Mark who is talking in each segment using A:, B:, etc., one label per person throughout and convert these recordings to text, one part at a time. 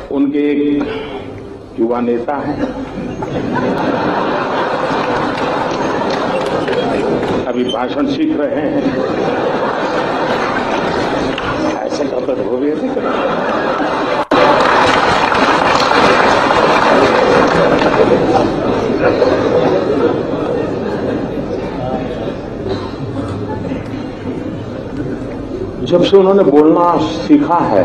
A: उनके एक युवा नेता हैं, अभी भाषण सीख रहे हैं, ऐसे करते हो गए थे। जब से उन्होंने बोलना सीखा है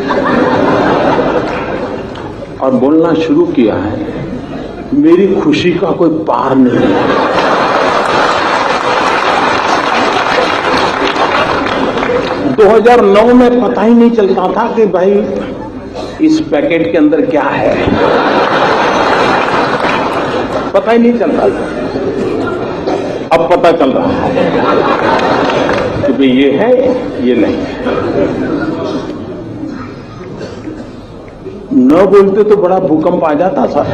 A: और बोलना शुरू किया है, मेरी खुशी का कोई पार नहीं है। तो 2009 में पता ही नहीं चलता था कि भाई इस पैकेट के अंदर क्या है, पता ही नहीं चलता था। अब पता चल रहा है कि भाई ये है, ये नहीं है। न बोलते तो बड़ा भूकंप आ जाता था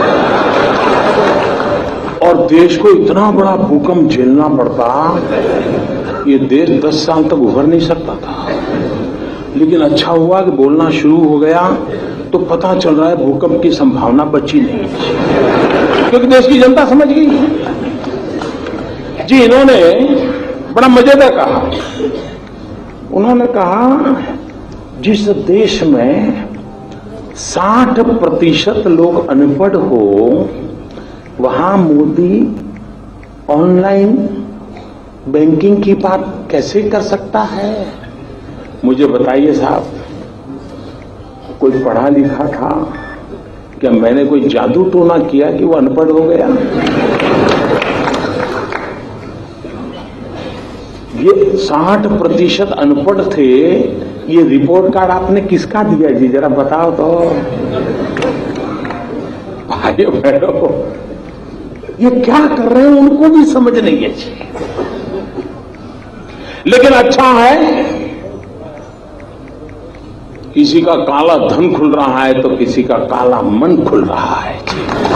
A: और देश को इतना बड़ा भूकंप झेलना पड़ता, ये देश 10 साल तक उभर नहीं सकता था। लेकिन अच्छा हुआ कि बोलना शुरू हो गया तो पता चल रहा है भूकंप की संभावना बची नहीं, क्योंकि देश की जनता समझ गई। जी, इन्होंने बड़ा मजेदार कहा। उन्होंने कहा जिस देश में 60% लोग अनपढ़ हो, वहां मोदी ऑनलाइन बैंकिंग की बात कैसे कर सकता है? मुझे बताइए साहब, कोई पढ़ा लिखा था क्या? मैंने कोई जादू टोना किया कि वो अनपढ़ हो गया? ये 60% अनपढ़ थे। ये रिपोर्ट कार्ड आपने किसका दिया जी, जरा बताओ तो। भाइयों बहनों, ये क्या कर रहे हैं उनको भी समझ नहीं है। लेकिन अच्छा है, किसी का काला धन खुल रहा है तो किसी का काला मन खुल रहा है।